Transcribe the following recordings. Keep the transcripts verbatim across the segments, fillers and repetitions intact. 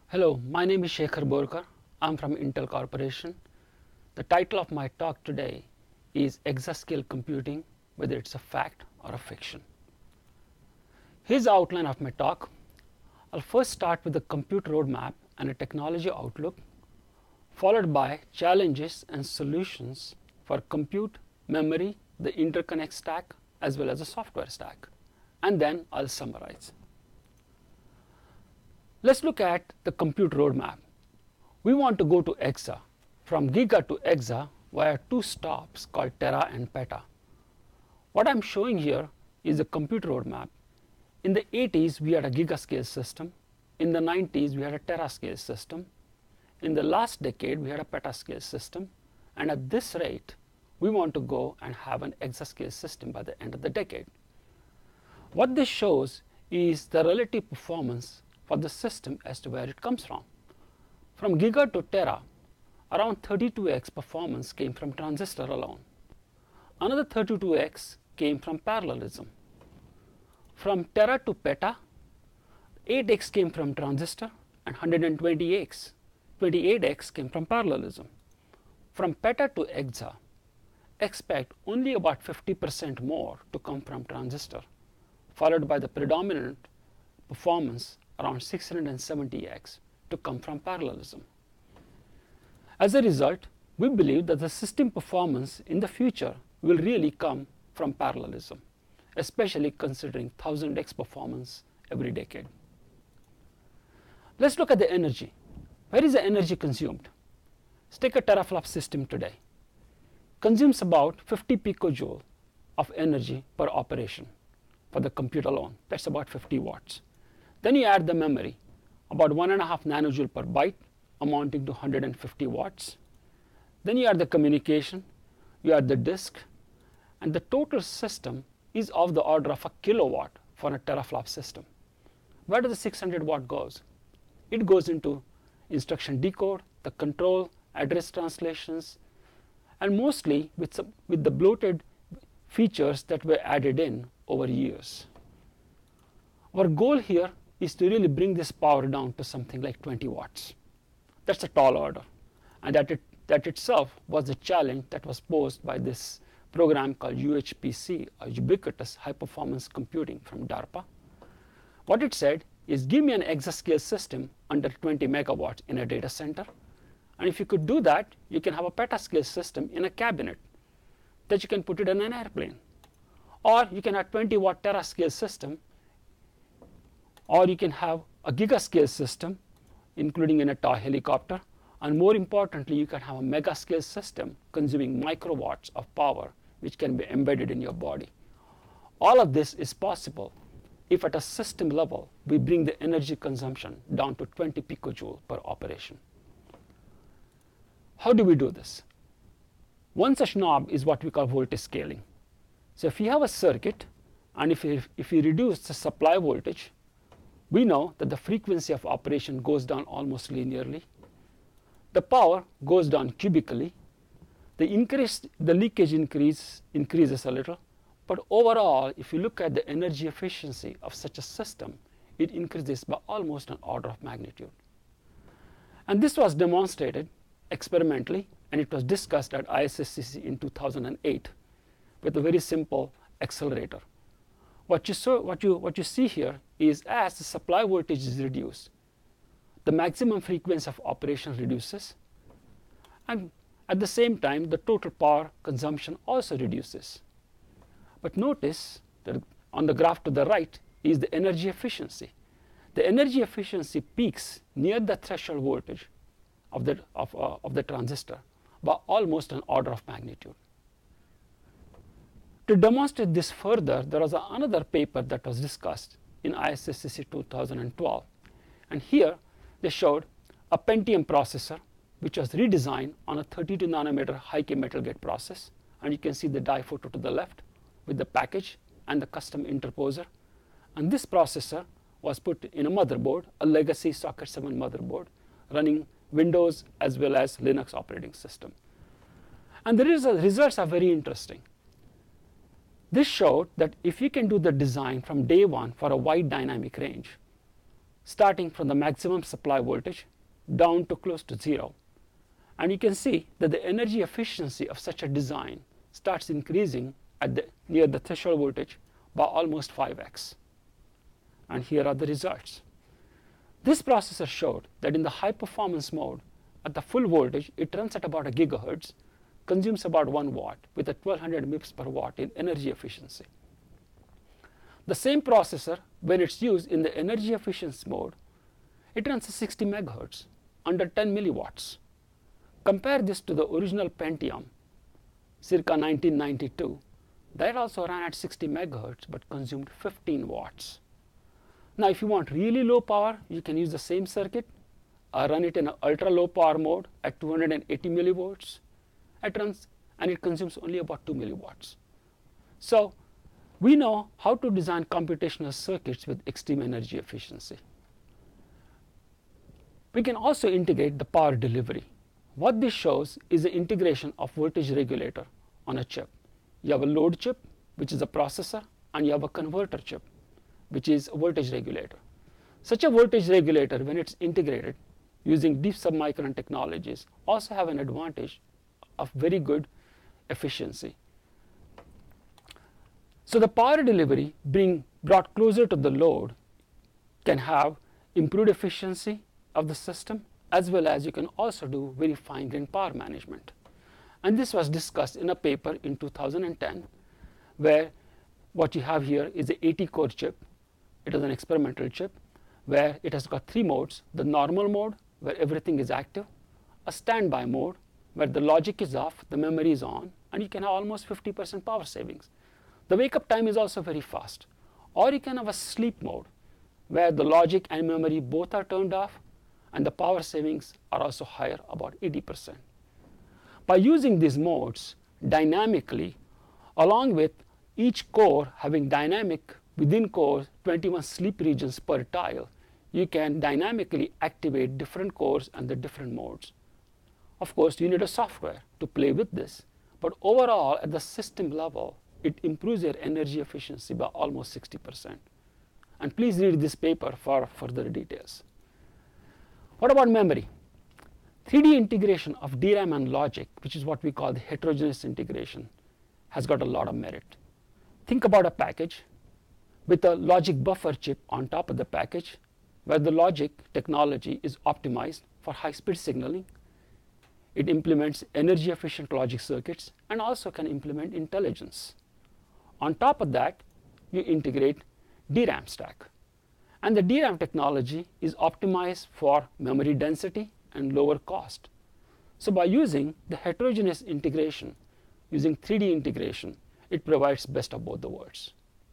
Hello, my name is Shekhar Borkar. I'm from Intel Corporation. The title of my talk today is Exascale Computing, whether it's a fact or a fiction. Here's the outline of my talk. I'll first start with the compute roadmap and a technology outlook, followed by challenges and solutions for compute, memory, the interconnect stack, as well as the software stack. And then I'll summarize. Let's look at the compute roadmap. We want to go to Exa, from Giga to Exa via two stops called Tera and Peta. What I'm showing here is the compute roadmap. In the eighties, we had a gigascale system. In the nineties, we had a terascale system. In the last decade, we had a petascale system. And at this rate, we want to go and have an exascale system by the end of the decade. What this shows is the relative performance for the system as to where it comes from. From Giga to Tera, around thirty-two x performance came from transistor alone. Another thirty-two x came from parallelism. From Tera to Peta, eight x came from transistor and one hundred twenty x, twenty-eight x came from parallelism. From Peta to Exa, expect only about fifty percent more to come from transistor, followed by the predominant performance around six hundred seventy x to come from parallelism. As a result, we believe that the system performance in the future will really come from parallelism, especially considering one thousand x performance every decade. Let's look at the energy. Where is the energy consumed? Let's take a teraflop system today. Consumes about fifty picojoule of energy per operation for the compute alone. That's about fifty watts. Then you add the memory, about one and a half nanojoule per byte, amounting to one hundred fifty watts. Then you add the communication, you add the disk, and the total system is of the order of a kilowatt for a teraflop system. Where does the six hundred watt goes? It goes into instruction decode, the control, address translations, and mostly with, some, with the bloated features that were added in over years. Our goal here is to really bring this power down to something like twenty watts. That's a tall order. And that, it, that itself was the challenge that was posed by this program called U H P C, or Ubiquitous High Performance Computing from DARPA. What it said is, give me an exascale system under twenty megawatts in a data center. And if you could do that, you can have a petascale system in a cabinet that you can put it in an airplane. Or you can have twenty watt terascale system, or you can have a gigascale system, including in a toy helicopter. And more importantly, you can have a megascale system consuming microwatts of power, which can be embedded in your body. All of this is possible if at a system level, we bring the energy consumption down to twenty picojoule per operation. How do we do this? One such knob is what we call voltage scaling. So if you have a circuit, and if you, if you reduce the supply voltage, we know that the frequency of operation goes down almost linearly. The power goes down cubically. The, increase, the leakage increase, increases a little. But overall, if you look at the energy efficiency of such a system, it increases by almost an order of magnitude. And this was demonstrated experimentally, and it was discussed at I S S C C in two thousand eight with a very simple accelerator. What you, saw, what, you, what you see here is, as the supply voltage is reduced, the maximum frequency of operation reduces, and at the same time, the total power consumption also reduces. But notice that on the graph to the right is the energy efficiency. The energy efficiency peaks near the threshold voltage of the, of, uh, of the transistor by almost an order of magnitude. To demonstrate this further, there was another paper that was discussed in I S S C C two thousand twelve. And here they showed a Pentium processor, which was redesigned on a thirty-two nanometer high-K metal gate process. And you can see the die photo to the left with the package and the custom interposer. And this processor was put in a motherboard, a legacy socket seven motherboard, running Windows as well as Linux operating system. And the results are very interesting. This showed that if you can do the design from day one for a wide dynamic range, starting from the maximum supply voltage down to close to zero. And you can see that the energy efficiency of such a design starts increasing at the, near the threshold voltage by almost five x. And here are the results. This processor showed that in the high performance mode, at the full voltage, it runs at about a gigahertz, consumes about one watt with a twelve hundred milliamps per watt in energy efficiency. The same processor, when it's used in the energy efficiency mode, it runs at sixty megahertz, under ten milliwatts. Compare this to the original Pentium, circa nineteen ninety-two. That also ran at sixty megahertz but consumed fifteen watts. Now, if you want really low power, you can use the same circuit, uh, run it in an ultra low power mode at two hundred eighty millivolts. It runs and it consumes only about two milliwatts. So, we know how to design computational circuits with extreme energy efficiency. We can also integrate the power delivery. What this shows is the integration of voltage regulator on a chip. You have a load chip, which is a processor, and you have a converter chip, which is a voltage regulator. Such a voltage regulator, when it's integrated using deep submicron technologies, also have an advantage of very good efficiency. So the power delivery being brought closer to the load can have improved efficiency of the system, as well as you can also do very fine-grained power management. And this was discussed in a paper in two thousand ten, where what you have here is an eighty core chip. It is an experimental chip where it has got three modes: the normal mode, where everything is active; a standby mode, where the logic is off, the memory is on, and you can have almost fifty percent power savings. The wake-up time is also very fast. Or you can have a sleep mode, where the logic and memory both are turned off, and the power savings are also higher, about eighty percent. By using these modes dynamically, along with each core having dynamic within core twenty-one sleep regions per tile, you can dynamically activate different cores and the different modes. Of course, you need a software to play with this, but overall at the system level, it improves your energy efficiency by almost sixty percent. And please read this paper for further details. What about memory? three D integration of D RAM and logic, which is what we call the heterogeneous integration, has got a lot of merit. Think about a package with a logic buffer chip on top of the package, where the logic technology is optimized for high-speed signaling. It implements energy efficient logic circuits and also can implement intelligence. On top of that, you integrate D RAM stack. And the D RAM technology is optimized for memory density and lower cost. So by using the heterogeneous integration, using three D integration, it provides best of both the worlds.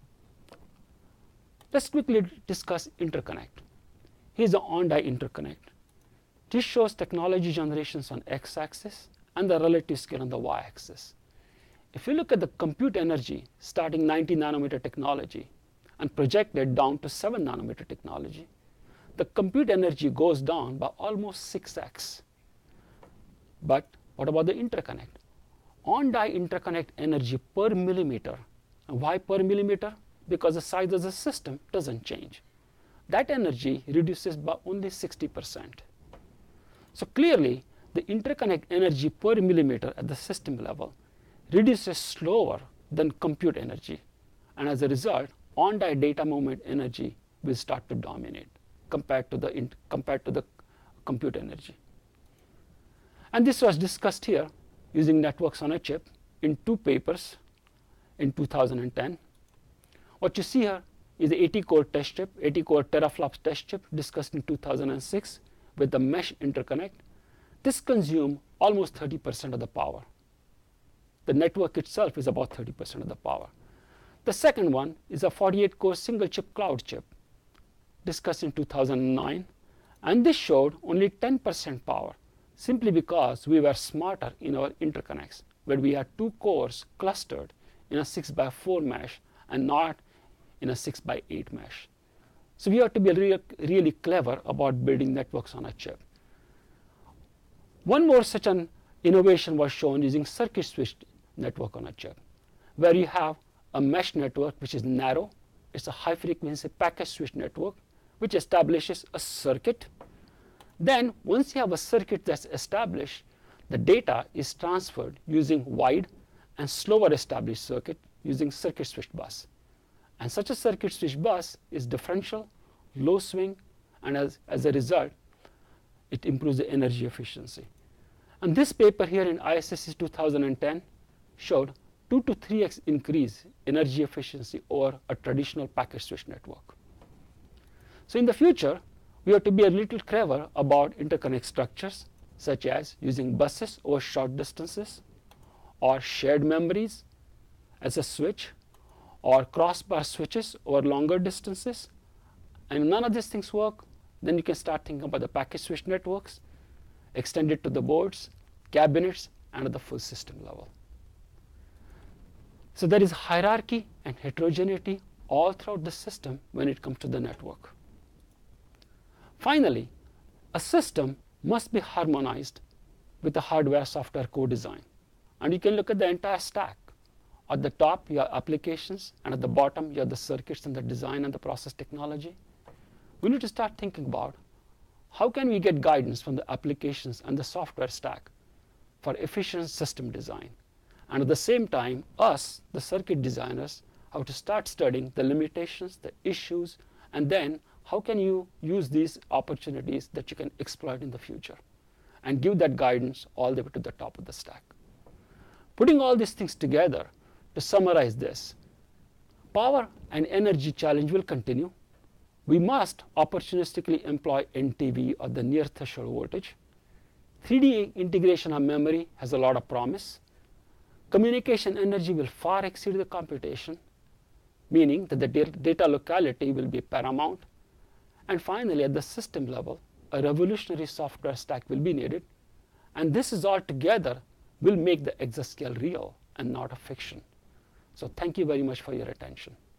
Let's quickly discuss interconnect. Here's the on-die interconnect. This shows technology generations on x-axis and the relative scale on the y-axis. If you look at the compute energy starting ninety nanometer technology and projected down to seven nanometer technology, the compute energy goes down by almost six x. But what about the interconnect? On-die interconnect energy per millimeter. And why per millimeter? Because the size of the system doesn't change. That energy reduces by only sixty percent. So clearly, the interconnect energy per millimeter at the system level reduces slower than compute energy. And as a result, on-die data movement energy will start to dominate compared to the, compared to the compute energy. And this was discussed here using networks on a chip in two papers in two thousand ten. What you see here is the eighty core test chip, eighty core Teraflop test chip discussed in two thousand six with the mesh interconnect. This consumes almost thirty percent of the power. The network itself is about thirty percent of the power. The second one is a forty-eight core single chip cloud chip discussed in two thousand nine, and this showed only ten percent power simply because we were smarter in our interconnects, where we had two cores clustered in a six by four mesh and not in a six by eight mesh. So we have to be really, really clever about building networks on a chip. One more such an innovation was shown using circuit switched network on a chip, where you have a mesh network which is narrow. It's a high frequency packet switch network, which establishes a circuit. Then once you have a circuit that's established, the data is transferred using wide and slower established circuit using circuit switched bus. And such a circuit switched bus is differential, low swing, and as, as a result, it improves the energy efficiency. And this paper here in I S S C two thousand ten showed two to three x increase energy efficiency over a traditional packet switch network. So in the future, we have to be a little clever about interconnect structures, such as using buses over short distances, or shared memories as a switch, or crossbar switches over longer distances. And if none of these things work, then you can start thinking about the packet switch networks, extend it to the boards, cabinets, and at the full system level. So there is hierarchy and heterogeneity all throughout the system when it comes to the network. Finally, a system must be harmonized with the hardware-software co-design. And you can look at the entire stack. At the top, you have applications, and at the bottom, you have the circuits and the design and the process technology. We need to start thinking about how can we get guidance from the applications and the software stack for efficient system design. And at the same time, us, the circuit designers, have to start studying the limitations, the issues, and then how can you use these opportunities that you can exploit in the future and give that guidance all the way to the top of the stack. Putting all these things together, to summarize this, power and energy challenge will continue. We must opportunistically employ N T V, or the near threshold voltage. three D integration of memory has a lot of promise. Communication energy will far exceed the computation, meaning that the data locality will be paramount. And finally, at the system level, a revolutionary software stack will be needed. And this is all together will make the exascale real and not a fiction. So thank you very much for your attention.